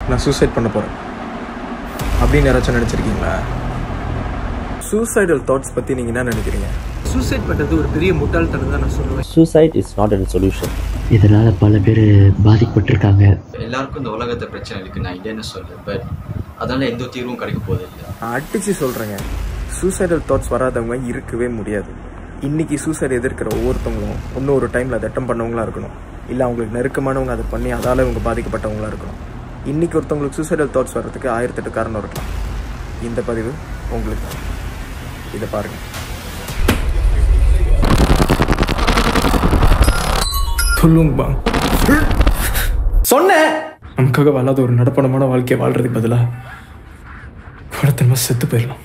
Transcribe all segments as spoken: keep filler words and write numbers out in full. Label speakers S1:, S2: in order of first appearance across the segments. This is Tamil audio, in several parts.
S1: நான் சூசைட் பண்ண போகிறேன் அப்படின்னு யாராச்சும் நினச்சிருக்கீங்களா? சூசைடல் தாட்ஸ் பற்றி நீங்கள் என்ன நினைக்கிறீங்க?
S2: சூசைட் பண்ணுறது ஒரு பெரிய முட்டாள்தனம் தான் நான் சொல்லுவேன்.
S3: Suicide is not a solution.
S4: இதனால் பல பேர் பாதிக்கப்பட்டிருக்காங்க.
S5: எல்லாருக்கும் இந்த உலகத்தை பிரச்சனை இருக்குது, நான் இல்லைன்னு சொல்லுவேன். பட் அதனால் எந்த தீர்வும் கிடைக்க போகுது இல்லை.
S1: நான் அடித்து சொல்கிறேங்க, சூசைடல் தாட்ஸ் வராதவங்க இருக்கவே முடியாது. இன்றைக்கி சூசைட் எதிர்க்கிற ஒவ்வொருத்தவங்களும் இன்னும் ஒரு டைமில் அதை அட்டம் பண்ணவங்களா இருக்கணும், இல்லை அவங்களுக்கு நெருக்கமானவங்க அதை பண்ணி அதால் இவங்க பாதிக்கப்பட்டவங்களா இருக்கணும். இன்றைக்கி ஒருத்தவங்களுக்கு சூசைடல் தாட்ஸ் வர்றதுக்கு ஆயிரத்தெட்டு காரணம் இருக்கலாம். இந்த பதிவு உங்களுக்கு இதை பாருங்கள். சொல்லுங்கப்பா, சொன்னேன் நமக்காக வாழாத ஒரு நடப்பணமான வாழ்க்கையை வாழ்றதுக்கு பதிலாக படத்தன்மா செத்து போயிடலாம்.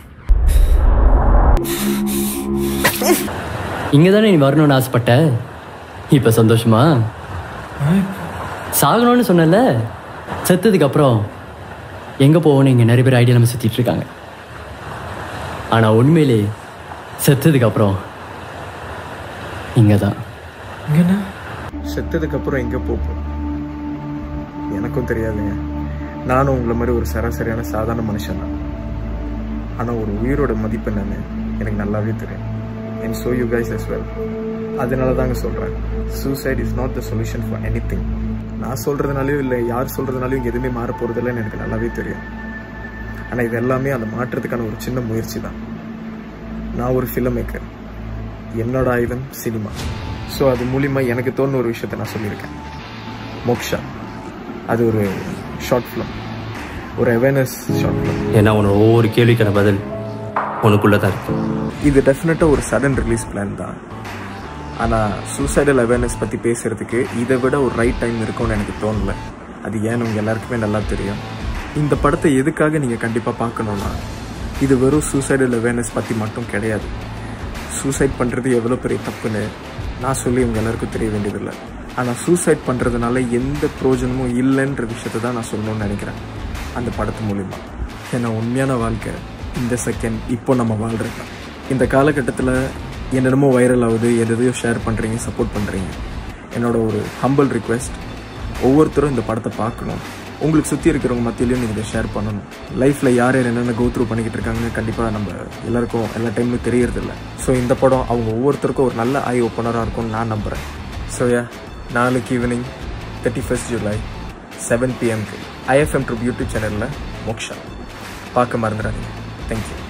S4: இங்கே தானே நீ வரணும்னு ஆசைப்பட்ட, இப்போ சந்தோஷமா? சாகணும்னு சொன்னல, செத்ததுக்கு அப்புறம் எங்கே போவோன்னு இங்கே நிறைய பேர் ஐடியா நம்ம சுற்றிட்டு இருக்காங்க. ஆனால் உண்மையிலே செத்ததுக்கு அப்புறம் இங்கே தான்.
S1: இங்கண்ணா செத்ததுக்கு அப்புறம் எங்கே போப்போம் எனக்கும் தெரியாதுங்க. நானும் உங்களை மாதிரி ஒரு சராசரியான சாதாரண மனுஷன் தான். ஆனால் ஒரு உயிரோட மதிப்பு என்னன்னு எனக்கு நல்லாவே தெரியும். and so you guys as well. அதனால தாங்க சொல்கிறேன், suicide is not the solution for anything. நான் சொல்கிறதுனாலையும் இல்லை யார் சொல்கிறதுனாலையும் இங்கே எதுவுமே மாற போகிறதில்லன்னு எனக்கு நல்லாவே தெரியும். ஆனால் இது எல்லாமே அந்த மாற்றத்துக்கான ஒரு சின்ன முயற்சி தான். நான் ஒரு ஃபிலிம் மேக்கர், என்னோட ஆயுதம் சினிமா. ஸோ அது மூலிமா எனக்கு தோணுன ஒரு விஷயத்தை நான் சொல்லியிருக்கேன். மோக்ஷா அது ஒரு ஷார்ட் ஃபிலிம், ஒரு அவேர்னஸ் ஷார்ட் ஃபிலிம்.
S3: ஏன்னா உன்னோட ஒவ்வொரு கேள்விக்கான பதில் உனக்குள்ளே தான் இருக்கு.
S1: இது டெஃபினட்டாக ஒரு சடன் ரிலீஸ் பிளான் தான். ஆனால் சூசைடல் அவேர்னஸ் பற்றி பேசுகிறதுக்கு இதை விட ஒரு ரைட் டைம் இருக்கும்னு எனக்கு தோணலை. அது ஏன்னு உங்கள் எல்லாருக்குமே நல்லா தெரியும். இந்த படத்தை எதுக்காக நீங்கள் கண்டிப்பாக பார்க்கணுன்னா, இது வெறும் சூசைடல் அவேர்னஸ் பற்றி மட்டும் கிடையாது. சூசைட் பண்ணுறது எவ்வளோ பெரிய தப்புன்னு நான் சொல்லி உங்கள் எல்லாருக்கும் தெரிய வேண்டியதில்லை. ஆனால் சூசைட் பண்ணுறதுனால எந்த பிரயோஜனமும் இல்லைன்ற விஷயத்தை தான் நான் சொல்லணும்னு நினைக்கிறேன் அந்த படத்து மூலிமா. ஏன்னா உண்மையான வாழ்க்கை இந்த செகண்ட் இப்போ நம்ம வாழ்கிறோம். இந்த காலகட்டத்தில் என்னென்னமோ வைரல் ஆகுது, எதையோ ஷேர் பண்ணுறீங்க, சப்போர்ட் பண்ணுறீங்க. என்னோட ஒரு ஹம்பிள் ரிக்வெஸ்ட், ஒவ்வொருத்தரும் இந்த படத்தை பார்க்கணும். உங்களுக்கு சுற்றி இருக்கிறவங்க மத்தியிலையும் நீங்கள் இதை ஷேர் பண்ணணும். லைஃப்பில் யார் யார் என்னென்ன கோ த்ரூ பண்ணிக்கிட்டு இருக்காங்கன்னு கண்டிப்பாக நம்ம எல்லாருக்கும் எல்லா டைமும் தெரியறதில்ல. ஸோ இந்த படம் அவங்க ஒவ்வொருத்தருக்கும் ஒரு நல்ல ஐ ஓப்பனராக இருக்கும்னு நான் நம்புகிறேன். ஸோ யா நாளைக்கு evening thirty first July seven பிஎம்க்கு ஐஎஃப்எம் ட்ரிப் யூடியூப் சேனலில் மோக்ஷா பார்க்க மறந்துடாதீங்க. தேங்க்யூ.